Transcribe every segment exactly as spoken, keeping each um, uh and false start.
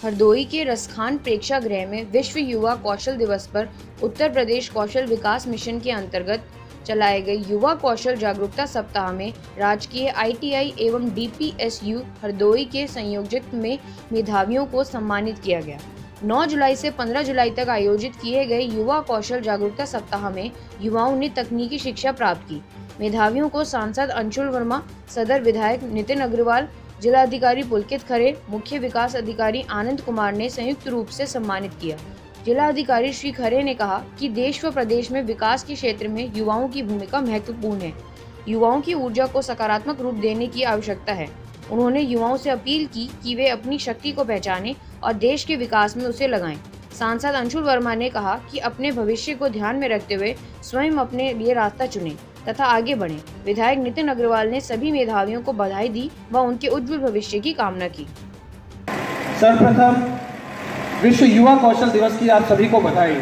हरदोई के रसखान प्रेक्षागृह में विश्व युवा कौशल दिवस पर उत्तर प्रदेश कौशल विकास मिशन के अंतर्गत चलाए गए युवा कौशल जागरूकता सप्ताह में राजकीय आई टी आई एवं D P S U Hardoi के संयोजक में मेधावियों को सम्मानित किया गया। नौ जुलाई से पंद्रह जुलाई तक आयोजित किए गए युवा कौशल जागरूकता सप्ताह में युवाओं ने तकनीकी शिक्षा प्राप्त की। मेधावियों को सांसद अंशुल वर्मा, सदर विधायक नितिन अग्रवाल, जिलाधिकारी पुलकित खरे, मुख्य विकास अधिकारी आनंद कुमार ने संयुक्त रूप से सम्मानित किया। जिलाधिकारी श्री खरे ने कहा कि देश व प्रदेश में विकास के क्षेत्र में युवाओं की भूमिका महत्वपूर्ण है। युवाओं की ऊर्जा को सकारात्मक रूप देने की आवश्यकता है। उन्होंने युवाओं से अपील की कि वे अपनी शक्ति को पहचानें और देश के विकास में उसे लगाएं। सांसद अंशुल वर्मा ने कहा कि अपने भविष्य को ध्यान में रखते हुए स्वयं अपने लिए रास्ता चुनें तथा आगे बढ़ें। विधायक नितिन अग्रवाल ने सभी मेधावियों को बधाई दी व उनके उज्जवल भविष्य की कामना की। सर्वप्रथम विश्व युवा कौशल दिवस की आप सभी को बधाई।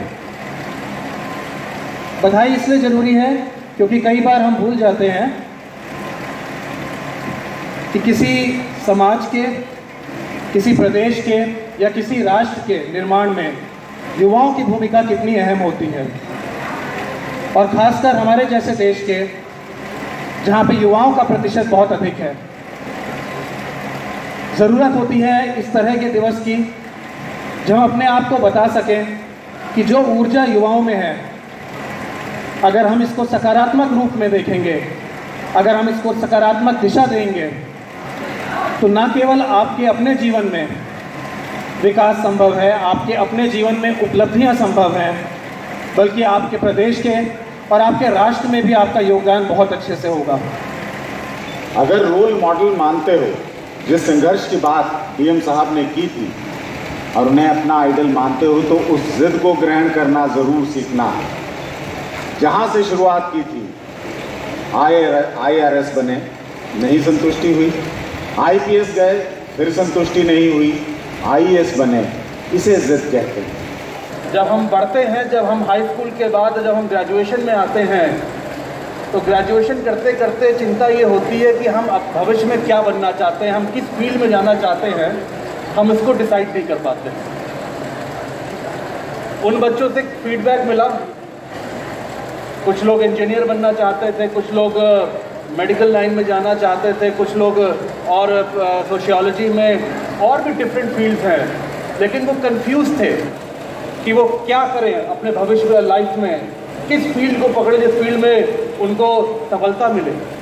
बधाई इसलिए जरूरी है क्योंकि कई बार हम भूल जाते हैं कि किसी समाज के, किसी प्रदेश के या किसी राष्ट्र के निर्माण में युवाओं की भूमिका कितनी अहम होती है, और खासकर हमारे जैसे देश के जहाँ पे युवाओं का प्रतिशत बहुत अधिक है। ज़रूरत होती है इस तरह के दिवस की जब हम अपने आप को बता सकें कि जो ऊर्जा युवाओं में है, अगर हम इसको सकारात्मक रूप में देखेंगे, अगर हम इसको सकारात्मक दिशा देंगे, तो न केवल आपके अपने जीवन में विकास संभव है, आपके अपने जीवन में उपलब्धियां संभव हैं, बल्कि आपके प्रदेश के और आपके राष्ट्र में भी आपका योगदान बहुत अच्छे से होगा। अगर रोल मॉडल मानते हो, जिस संघर्ष की बात पीएम साहब ने की थी, और उन्हें अपना आइडल मानते हो, तो उस जिद को ग्रहण करना ज़रूर सीखना है। जहाँ से शुरुआत की थी, आई आर एस बने, नहीं संतुष्टि हुई, आई पी एस गए, फिर संतुष्टि नहीं हुई, आई ए एस बने, इसे जिद कहते हैं। जब हम बढ़ते हैं, जब हम हाई स्कूल के बाद जब हम ग्रेजुएशन में आते हैं, तो ग्रेजुएशन करते करते चिंता ये होती है कि हम अब भविष्य में क्या बनना चाहते हैं, हम किस फील्ड में जाना चाहते हैं, हम इसको डिसाइड नहीं कर पाते। उन बच्चों से फीडबैक मिला, कुछ लोग इंजीनियर बनना चाहते थे, कुछ लोग मेडिकल लाइन में जाना चाहते थे, कुछ लोग और सोशियोलॉजी में, और भी डिफरेंट फील्ड्स हैं, लेकिन वो कंफ्यूज थे कि वो क्या करें अपने भविष्य में, लाइफ में, किस फील्ड को पकड़े जिस फील्ड में उनको सफलता मिले।